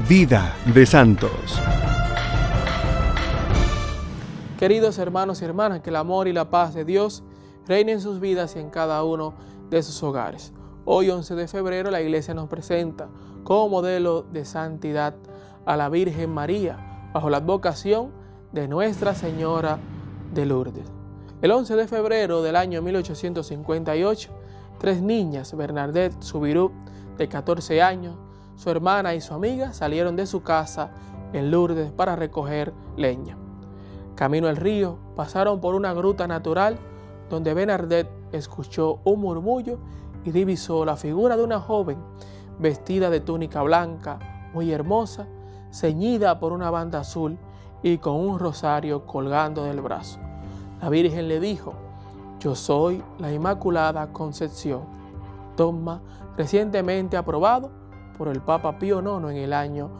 Vida de santos. Queridos hermanos y hermanas, que el amor y la paz de Dios reinen en sus vidas y en cada uno de sus hogares. Hoy, 11 de febrero, la Iglesia nos presenta como modelo de santidad a la Virgen María, bajo la advocación de Nuestra Señora de Lourdes. El 11 de febrero del año 1858, 3 niñas, Bernadette Soubirous, de 14 años, su hermana y su amiga, salieron de su casa en Lourdes para recoger leña. Camino al río, pasaron por una gruta natural donde Bernadette escuchó un murmullo y divisó la figura de una joven vestida de túnica blanca, muy hermosa, ceñida por una banda azul y con un rosario colgando del brazo. La Virgen le dijo: "Yo soy la Inmaculada Concepción", dogma recientemente aprobado por el Papa Pío IX en el año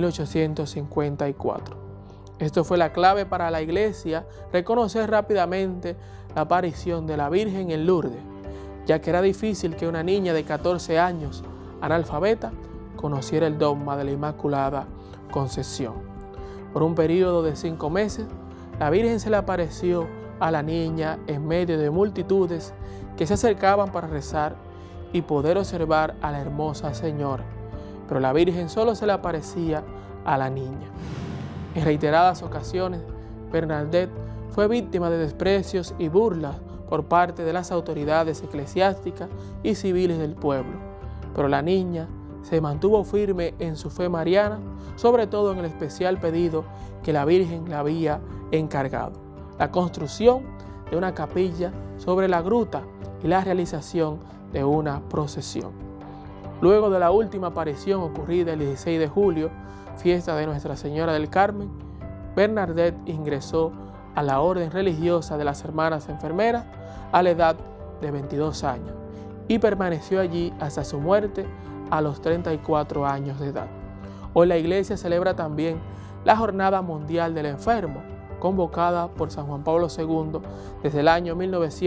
1854. Esto fue la clave para la Iglesia reconocer rápidamente la aparición de la Virgen en Lourdes, ya que era difícil que una niña de 14 años, analfabeta, conociera el dogma de la Inmaculada Concepción. Por un periodo de 5 meses, la Virgen se le apareció a la niña en medio de multitudes que se acercaban para rezar y poder observar a la hermosa Señora, pero la Virgen solo se le aparecía a la niña. En reiteradas ocasiones, Bernadette fue víctima de desprecios y burlas por parte de las autoridades eclesiásticas y civiles del pueblo, pero la niña se mantuvo firme en su fe mariana, sobre todo en el especial pedido que la Virgen le había encargado: la construcción de una capilla sobre la gruta y la realización de una procesión. Luego de la última aparición ocurrida el 16 de julio, fiesta de Nuestra Señora del Carmen, Bernadette ingresó a la orden religiosa de las Hermanas Enfermeras a la edad de 22 años y permaneció allí hasta su muerte a los 34 años de edad. Hoy la Iglesia celebra también la Jornada Mundial del Enfermo, convocada por San Juan Pablo II desde el año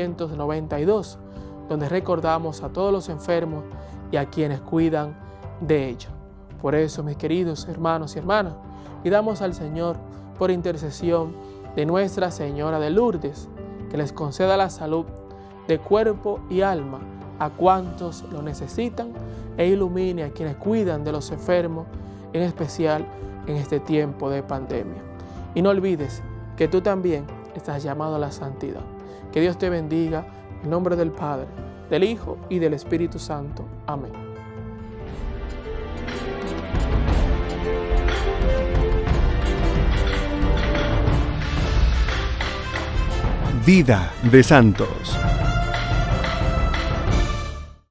1992, donde recordamos a todos los enfermos y a quienes cuidan de ellos. Por eso, mis queridos hermanos y hermanas, pidamos al Señor, por intercesión de Nuestra Señora de Lourdes, que les conceda la salud de cuerpo y alma a cuantos lo necesitan e ilumine a quienes cuidan de los enfermos, en especial en este tiempo de pandemia. Y no olvides que tú también estás llamado a la santidad. Que Dios te bendiga, en nombre del Padre, del Hijo y del Espíritu Santo. Amén. Vida de santos.